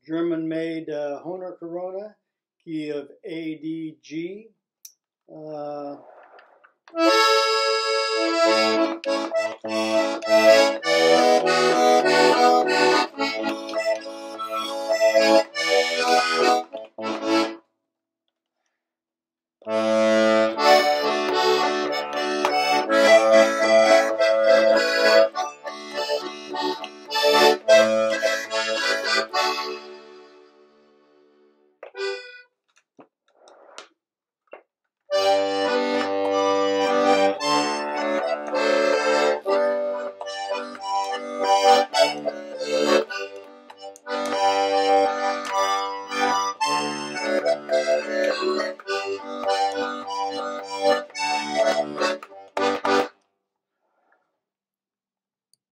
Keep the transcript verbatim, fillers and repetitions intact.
German-made uh, Hohner Corona, key of A D G. Uh,